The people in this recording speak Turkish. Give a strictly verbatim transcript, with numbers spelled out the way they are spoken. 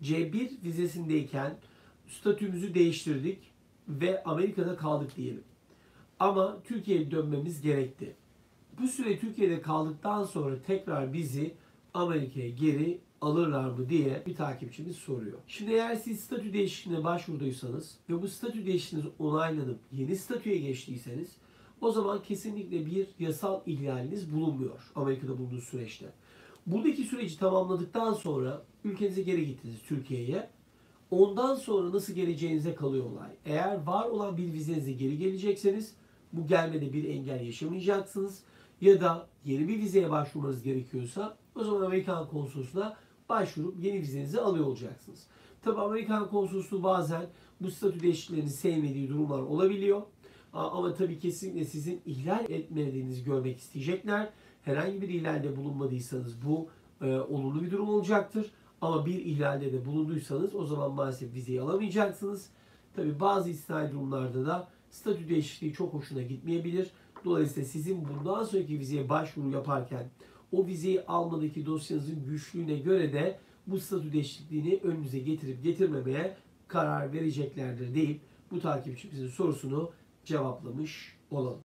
C bir vizesindeyken statümüzü değiştirdik ve Amerika'da kaldık diyelim. Ama Türkiye'ye dönmemiz gerekti. Bu süre Türkiye'de kaldıktan sonra tekrar bizi Amerika'ya geri alırlar mı diye bir takipçimiz soruyor. Şimdi eğer siz statü değişikliğine başvurduysanız ve bu statü değişikliğiniz onaylanıp yeni statüye geçtiyseniz o zaman kesinlikle bir yasal ihlaliniz bulunmuyor Amerika'da bulunduğu süreçte. Buradaki süreci tamamladıktan sonra ülkenize geri gittiniz Türkiye'ye. Ondan sonra nasıl geleceğinize kalıyor olay. Eğer var olan bir vizenize geri gelecekseniz bu gelmede bir engel yaşamayacaksınız. Ya da yeni bir vizeye başvurmanız gerekiyorsa o zaman Amerikan konsolosluğuna başvurup yeni vizenizi alıyor olacaksınız. Tabi Amerikan konsolosluğu bazen bu statü değişikliklerini sevmediği durumlar olabiliyor. Ama tabii kesinlikle sizin ihlal etmediğinizi görmek isteyecekler. Herhangi bir ihlalde bulunmadıysanız bu e, olumlu bir durum olacaktır. Ama bir ihlalde de bulunduysanız o zaman maalesef vizeyi alamayacaksınız. Tabi bazı istisnai durumlarda da statü değişikliği çok hoşuna gitmeyebilir. Dolayısıyla sizin bundan sonraki vizeye başvuru yaparken o vizeyi almadaki dosyanızın güçlüğüne göre de bu statü değişikliğini önünüze getirip getirmemeye karar vereceklerdir deyip bu takipçimizin sorusunu cevaplamış olalım.